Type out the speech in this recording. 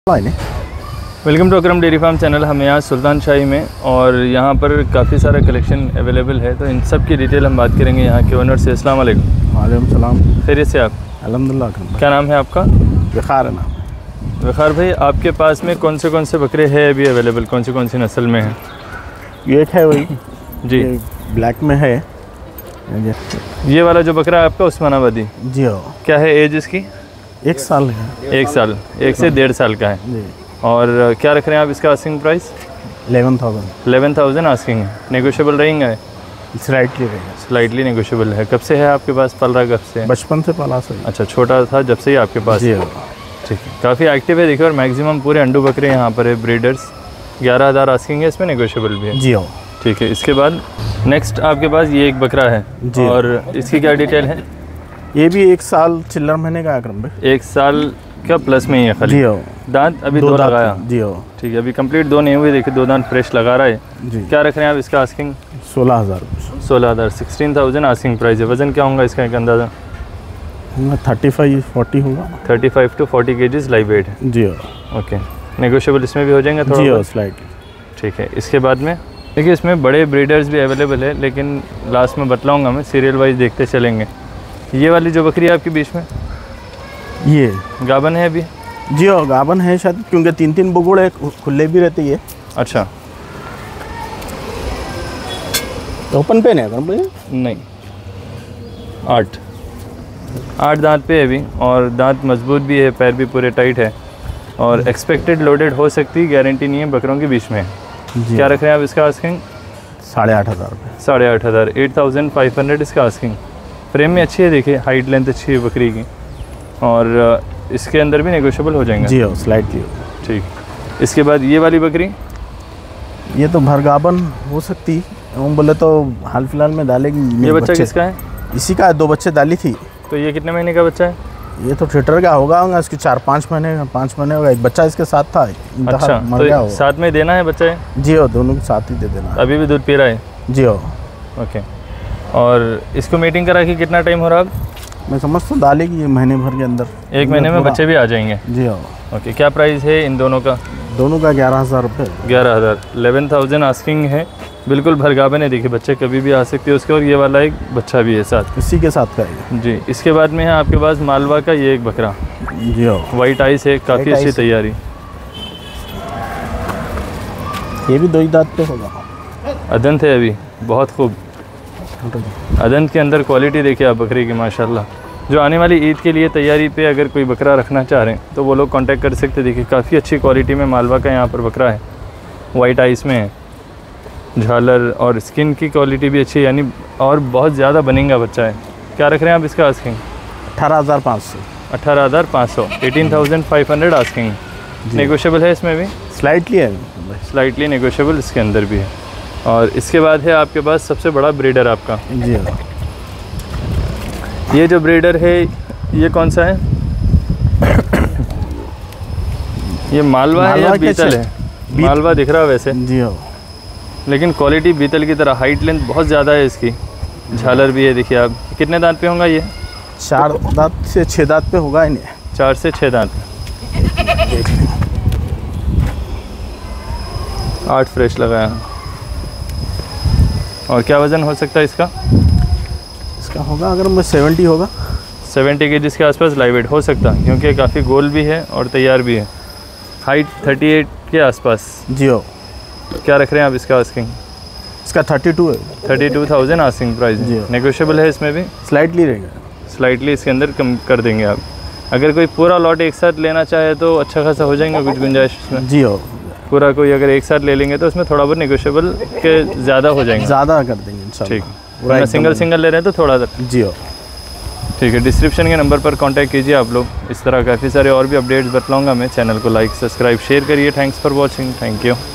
Welcome to Akram dairy farm channel. हम यहाँ सुल्तान शाही में और यहाँ पर काफ़ी सारा कलेक्शन अवेलेबल है, तो इन सब की डिटेल हम बात करेंगे यहाँ के ओनर से। अस्सलाम वालेकुम। वालेकुम सलाम। खैरियत से आप? अल्हम्दुलिल्लाह। क्या नाम है आपका? वक़ार है नाम। वक़ार भाई, आपके पास में कौन से बकरे हैं अभी अवेलेबल? कौन सी नस्ल में है? ये एक है वही जी, ब्लैक में है। ये वाला जो बकरा है आपका उस्मानाबादी? जी हो। क्या है एज इसकी? 1 साल है। 1 साल, 1 से 1.5 साल का है। जी। और क्या रख रहे हैं आप इसका आस्किंग प्राइस? 11,000 आस्किंग है। नेगोशिएबल रहेंगे? स्लाइटली रहेगा। स्लाइटली नेगोशिएबल है। कब से है आपके पास? पल रहा कब से? बचपन से पाला सही। अच्छा, छोटा था जब से ही आपके पास? जी हो। ठीक है, काफ़ी एक्टिव है देखिए। और मैक्सिमम पूरे अंडू बकरे यहाँ पर है, ब्रीडर्स। 11,000 आस्किंग है, इसमें नेगोशिएबल भी है। जी हो। ठीक है, इसके बाद नेक्स्ट आपके पास ये एक बकरा है जी। और इसकी क्या डिटेल है? ये भी 1 साल चिल्लर महीने का अकरम भाई। 1 साल का प्लस में ही है खाली? जी हो। दांत अभी 2 लगाया? जी हो। ठीक है, अभी कंप्लीट 2 नहीं हुए, देखिए 2 दांत फ्रेश लगा रहा है। जी। क्या रख रहे हैं आप इसका आस्किंग? 16,000। 16,000, 16,000 आस्किंग प्राइस है। वज़न क्या होगा इसका एक अंदाज़ा? 35-40 होगा। 35 to 40 kg लाइव वेट है। जी हो। ओके, नेगोशिएबल इसमें भी हो जाएगा थोड़ा? जी हो, स्लाइटली। ठीक है, इसके बाद में देखिए इसमें बड़े ब्रीडर्स भी अवेलेबल है, लेकिन लास्ट में बतलाऊंगा मैं, सीरियल वाइज देखते चलेंगे। ये वाली जो बकरी है आपके बीच में, ये गाबन है अभी? जी हो, गाबन है शायद, क्योंकि 3-3 बगुड़े खुले भी रहते हैं। अच्छा, ओपन पेन है अकरम भाई? नहीं, 8 दांत पे है अभी, और दांत मजबूत भी है, पैर भी पूरे टाइट है, और एक्सपेक्टेड लोडेड हो सकती, गारंटी नहीं है, बकरों के बीच में। क्या रख रहे हैं आप इसका आस्किंग? 8,500 रुपये। 8,500, 8,500 इसका आस्किंग। फ्रेम में अच्छी है, देखिए हाइट लेंथ अच्छी है बकरी की, और इसके अंदर भी नेगोशिएबल हो जाएंगे? जी हो, स्लाइटली हो। ठीक। इसके बाद ये वाली बकरी, ये तो भरगाबन हो सकती, हम बोले तो हाल फिलहाल में डालेगी। ये बच्चा किसका है? इसी का 2 बच्चे डाली थी। तो ये कितने महीने का बच्चा है? ये तो थिएटर का होगा इसके 4-5 महीने, 5 महीने होगा। एक बच्चा इसके साथ था। अच्छा, मर गया तो साथ में देना है बच्चा है? जी हो, दोनों के साथ ही दे देना। अभी भी दूध पी रहा है? जी हो। ओके, और इसको मीटिंग करा के कितना टाइम हो रहा है? मैं समझता हूँ डालेगी ये महीने भर के अंदर। 1 महीने में बच्चे भी आ जाएंगे? जी हो। ओके, क्या प्राइस है इन दोनों का? दोनों का 11,000 रुपये। 11,000, 11,000 आस्किंग है। बिल्कुल भरगाबन है, देखिए बच्चे कभी भी आ सकते हैं उसके, और ये वाला एक बच्चा भी है साथ, इसी के साथ का है। जी। इसके बाद में है आपके पास मालवा का ये एक बकरा, जी हो। वाइट आइस है, काफ़ी अच्छी तैयारी। ये भी 2 ही दांत पे होगा। अदंत है अभी, बहुत खूब। अदंत के अंदर क्वालिटी देखिए आप बकरी की, माशाल्लाह। जो आने वाली ईद के लिए तैयारी पे अगर कोई बकरा रखना चाह रहे हैं तो वो लोग कांटेक्ट कर सकते। देखिए काफ़ी अच्छी क्वालिटी में मालवा का यहाँ पर बकरा है, वाइट आइस में है, झालर और स्किन की क्वालिटी भी अच्छी है, यानी और बहुत ज़्यादा बनेगा बच्चा है। क्या रख रहे हैं आप इसका आस्किंग? 18,500। 18,500, 18,500 आस्किंग। नेगोशिएबल है इसमें भी? स्लाइटली है, स्लाइटली नेगोशिएबल इसके अंदर भी है। और इसके बाद है आपके पास सबसे बड़ा ब्रीडर आपका। जी हो। ये जो ब्रीडर है ये कौन सा है? ये मालवा है या बीतल है? मालवा दिख रहा है वैसे। जी हो, लेकिन क्वालिटी बीतल की तरह, हाइट लेंथ बहुत ज़्यादा है इसकी, झालर भी है देखिए आप। कितने दांत पे होगा ये? 4 दांत से 6 दांत पे होगा इन्हें। 4 से 6 दांत। 8 फ्रेश लगाया। और क्या वज़न हो सकता है इसका? इसका होगा अगर मैं 70 होगा। 70 kg के आसपास लाइव वेट हो सकता है, क्योंकि काफ़ी गोल भी है और तैयार भी है। हाइट 38 के आसपास। जी हो। क्या रख रहे हैं आप इसका आस्किंग? इसका 32 है। 32,000 आस्किंग प्राइस जी। है। नेगोशिएबल है इसमें भी? स्लाइटली रहेगा। स्लाइटली इसके अंदर कम कर देंगे आप। अगर कोई पूरा लॉट एक साथ लेना चाहे तो अच्छा खासा हो जाएगा, कुछ गुंजाइश इसमें? जी हो। पूरा कोई अगर एक साथ ले लेंगे तो उसमें थोड़ा बहुत नेगोशिएबल के ज़्यादा हो जाएंगे। ज़्यादा कर देंगे इंशाल्लाह। ठीक, वरना सिंगल ले रहे हैं तो थोड़ा सा। जी हो। ठीक है, डिस्क्रिप्शन के नंबर पर कांटेक्ट कीजिए आप लोग। इस तरह काफ़ी सारे और भी अपडेट्स बतलाऊंगा मैं। चैनल को लाइक, सब्सक्राइब, शेयर करिए। Thanks for watching. Thank you.